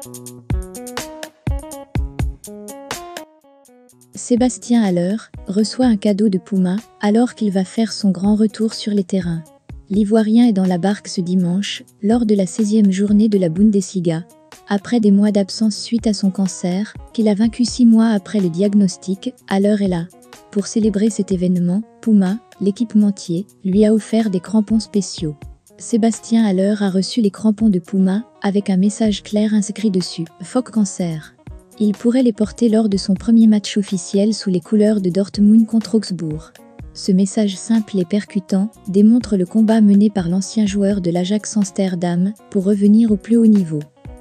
Sébastien Haller reçoit un cadeau de Puma alors qu'il va faire son grand retour sur les terrains. L'Ivoirien est dans la barque ce dimanche, lors de la 16e journée de la Bundesliga. Après des mois d'absence suite à son cancer, qu'il a vaincu 6 mois après le diagnostic, Haller est là. Pour célébrer cet événement, Puma, l'équipementier, lui a offert des crampons spéciaux. Sébastien Haller a reçu les crampons de Puma, avec un message clair inscrit dessus « Fuck cancer ». Il pourrait les porter lors de son premier match officiel sous les couleurs de Dortmund contre Augsbourg. Ce message simple et percutant démontre le combat mené par l'ancien joueur de l'Ajax Amsterdam pour revenir au plus haut niveau.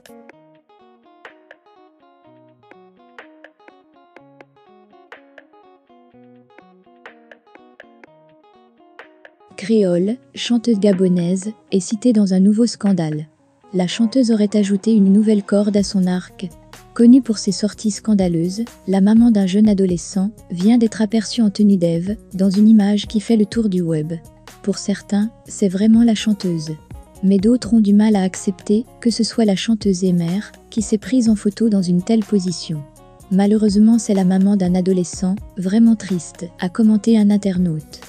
Créole, chanteuse gabonaise, est citée dans un nouveau scandale. La chanteuse aurait ajouté une nouvelle corde à son arc. Connue pour ses sorties scandaleuses, la maman d'un jeune adolescent vient d'être aperçue en tenue d'Ève dans une image qui fait le tour du web. Pour certains, c'est vraiment la chanteuse. Mais d'autres ont du mal à accepter que ce soit la chanteuse et mère qui s'est prise en photo dans une telle position. Malheureusement, c'est la maman d'un adolescent, vraiment triste, a commenté un internaute.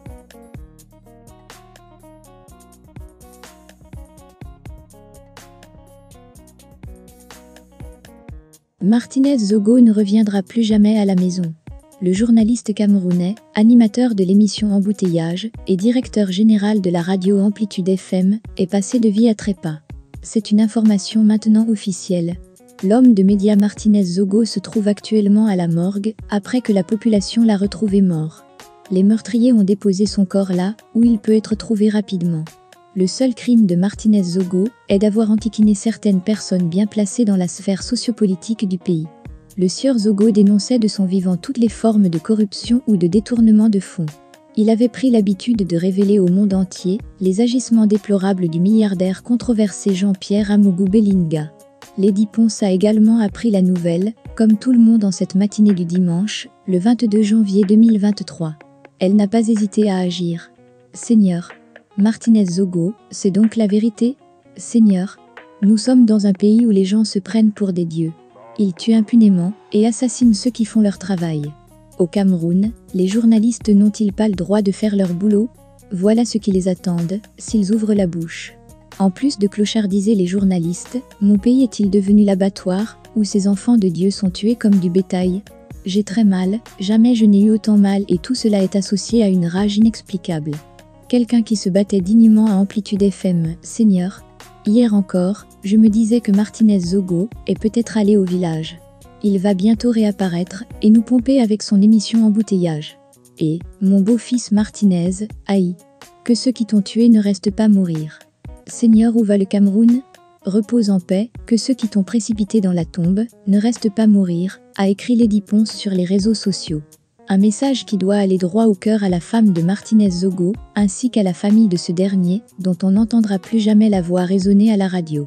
Martinez Zogo ne reviendra plus jamais à la maison. Le journaliste camerounais, animateur de l'émission Embouteillage et directeur général de la radio Amplitude FM, est passé de vie à trépas. C'est une information maintenant officielle. L'homme de médias Martinez Zogo se trouve actuellement à la morgue après que la population l'a retrouvé mort. Les meurtriers ont déposé son corps là, où il peut être trouvé rapidement. Le seul crime de Martinez Zogo est d'avoir enquiquiné certaines personnes bien placées dans la sphère sociopolitique du pays. Le sieur Zogo dénonçait de son vivant toutes les formes de corruption ou de détournement de fonds. Il avait pris l'habitude de révéler au monde entier les agissements déplorables du milliardaire controversé Jean-Pierre Amougou Bellinga. Lady Ponce a également appris la nouvelle, comme tout le monde en cette matinée du dimanche, le 22 janvier 2023. Elle n'a pas hésité à agir. Seigneur Martinez Zogo, c'est donc la vérité? Seigneur, nous sommes dans un pays où les gens se prennent pour des dieux. Ils tuent impunément et assassinent ceux qui font leur travail. Au Cameroun, les journalistes n'ont-ils pas le droit de faire leur boulot? Voilà ce qui les attend s'ils ouvrent la bouche. En plus de clochardiser les journalistes, mon pays est-il devenu l'abattoir où ces enfants de Dieu sont tués comme du bétail? J'ai très mal, jamais je n'ai eu autant mal et tout cela est associé à une rage inexplicable. Quelqu'un qui se battait dignement à Amplitude FM, Seigneur. Hier encore, je me disais que Martinez Zogo est peut-être allé au village. Il va bientôt réapparaître et nous pomper avec son émission Embouteillage. Et, mon beau-fils Martinez, haï. Que ceux qui t'ont tué ne restent pas mourir. Seigneur, où va le Cameroun? Repose en paix, que ceux qui t'ont précipité dans la tombe ne restent pas mourir, a écrit Lady Ponce sur les réseaux sociaux. Un message qui doit aller droit au cœur à la femme de Martinez Zogo, ainsi qu'à la famille de ce dernier, dont on n'entendra plus jamais la voix résonner à la radio.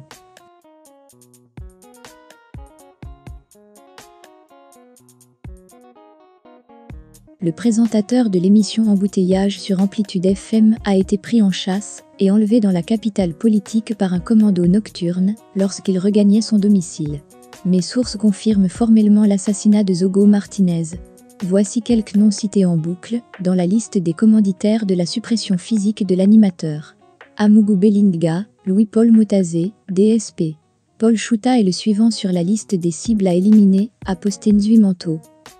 Le présentateur de l'émission Embouteillage sur Amplitude FM a été pris en chasse et enlevé dans la capitale politique par un commando nocturne lorsqu'il regagnait son domicile. Mes sources confirment formellement l'assassinat de Zogo Martinez. Voici quelques noms cités en boucle, dans la liste des commanditaires de la suppression physique de l'animateur. Amougou Bellinga, Louis-Paul Motazé, DSP. Paul Chouta est le suivant sur la liste des cibles à éliminer, a posté Nzui Manto.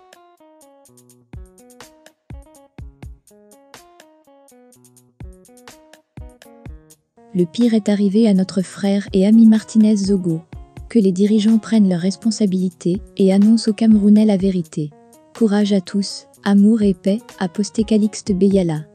Le pire est arrivé à notre frère et ami Martinez Zogo. Que les dirigeants prennent leurs responsabilités et annoncent aux Camerounais la vérité. Courage à tous, amour et paix, a posté Calixte Beyala.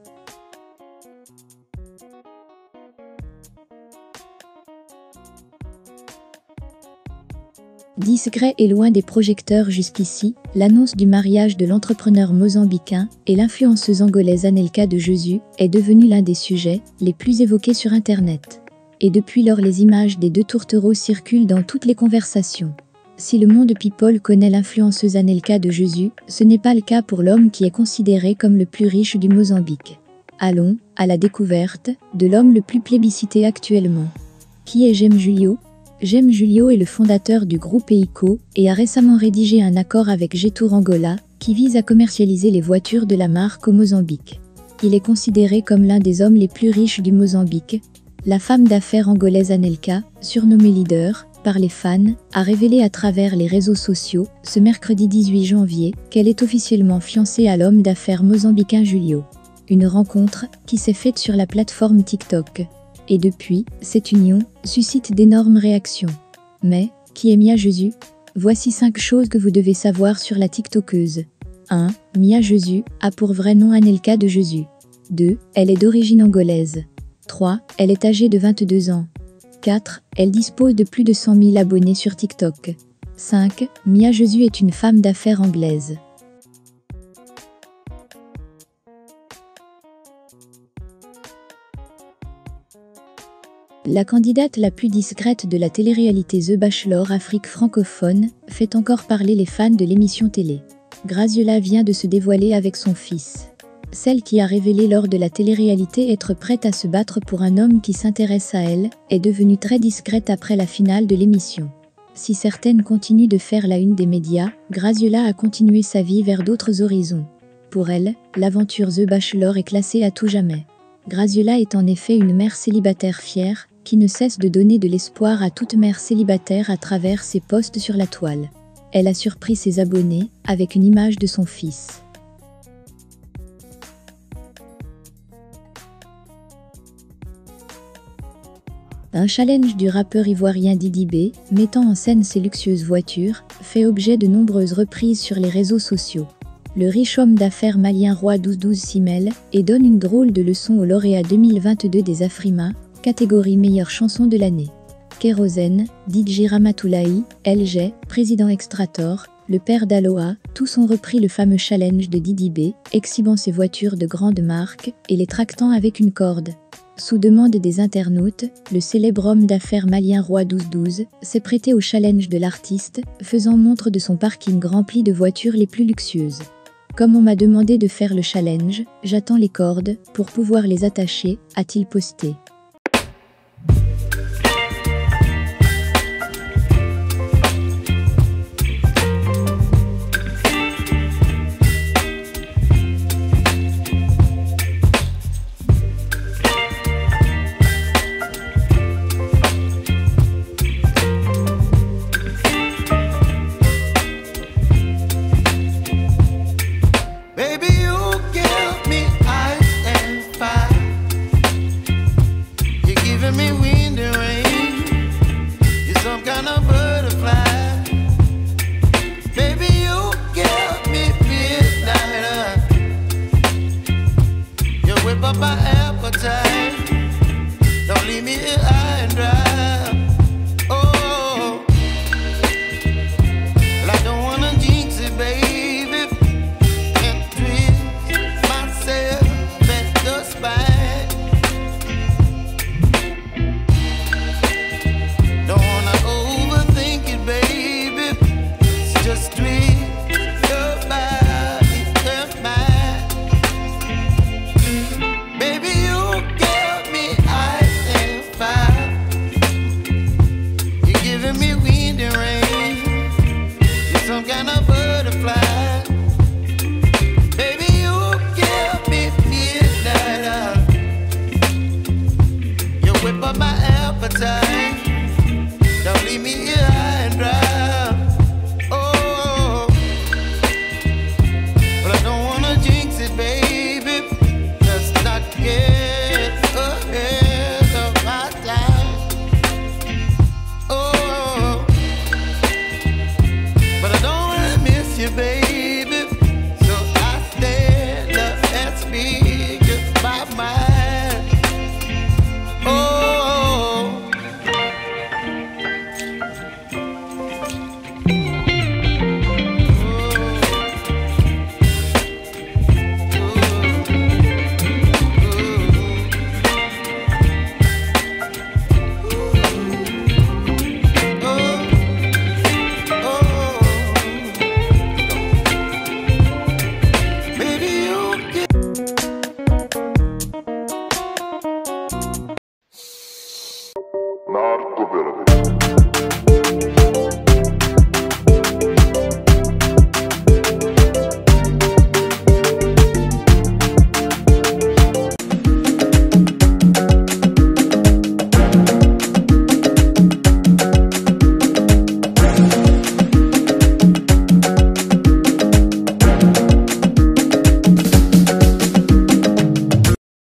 Discret et loin des projecteurs jusqu'ici, l'annonce du mariage de l'entrepreneur mozambicain et l'influenceuse angolaise Anelka de Jésus est devenue l'un des sujets les plus évoqués sur Internet. Et depuis lors, les images des deux tourtereaux circulent dans toutes les conversations. Si le monde people connaît l'influenceuse Anelka de Jésus, ce n'est pas le cas pour l'homme qui est considéré comme le plus riche du Mozambique. Allons à la découverte de l'homme le plus plébiscité actuellement. Qui est Jem Julio? Jaime Julio est le fondateur du groupe EICO et a récemment rédigé un accord avec Jetour Angola qui vise à commercialiser les voitures de la marque au Mozambique. Il est considéré comme l'un des hommes les plus riches du Mozambique. La femme d'affaires angolaise Anelka, surnommée Leader par les fans, a révélé à travers les réseaux sociaux, ce mercredi 18 janvier, qu'elle est officiellement fiancée à l'homme d'affaires mozambicain Julio. Une rencontre qui s'est faite sur la plateforme TikTok. Et depuis, cette union suscite d'énormes réactions. Mais, qui est Mia Jésus? Voici 5 choses que vous devez savoir sur la TikTokeuse. 1. Mia Jésus a pour vrai nom Anelka de Jésus. 2. Elle est d'origine angolaise. 3. Elle est âgée de 22 ans. 4. Elle dispose de plus de 100 000 abonnés sur TikTok. 5. Mia Jésus est une femme d'affaires anglaise. La candidate la plus discrète de la télé-réalité The Bachelor Afrique francophone fait encore parler les fans de l'émission télé. Graziola vient de se dévoiler avec son fils. Celle qui a révélé lors de la télé-réalité être prête à se battre pour un homme qui s'intéresse à elle, est devenue très discrète après la finale de l'émission. Si certaines continuent de faire la une des médias, Graziola a continué sa vie vers d'autres horizons. Pour elle, l'aventure The Bachelor est classée à tout jamais. Graziola est en effet une mère célibataire fière, qui ne cesse de donner de l'espoir à toute mère célibataire à travers ses posts sur la toile. Elle a surpris ses abonnés avec une image de son fils. Un challenge du rappeur ivoirien Didi B, mettant en scène ses luxueuses voitures, fait objet de nombreuses reprises sur les réseaux sociaux. Le riche homme d'affaires malien Roi 1212 s'y mêle et donne une drôle de leçon au lauréat 2022 des Afrima, catégorie meilleure chanson de l'année. Kérosène, DJ Ramatoulaye, LG, président Extrator, le père d'Aloha, tous ont repris le fameux challenge de Didi B, exhibant ses voitures de grande marque et les tractant avec une corde. Sous demande des internautes, le célèbre homme d'affaires malien Roi 1212 s'est prêté au challenge de l'artiste, faisant montre de son parking rempli de voitures les plus luxueuses. Comme on m'a demandé de faire le challenge, j'attends les cordes pour pouvoir les attacher, a-t-il posté. My appetite, don't leave me here high and dry. Oh, well, I don't wanna jinx it, baby, and twist myself at the spine. Don't wanna overthink it, baby, it's just twist your body and mine. Some kind of butterfly, baby, you give me midnight. You whip up my appetite, don't leave me here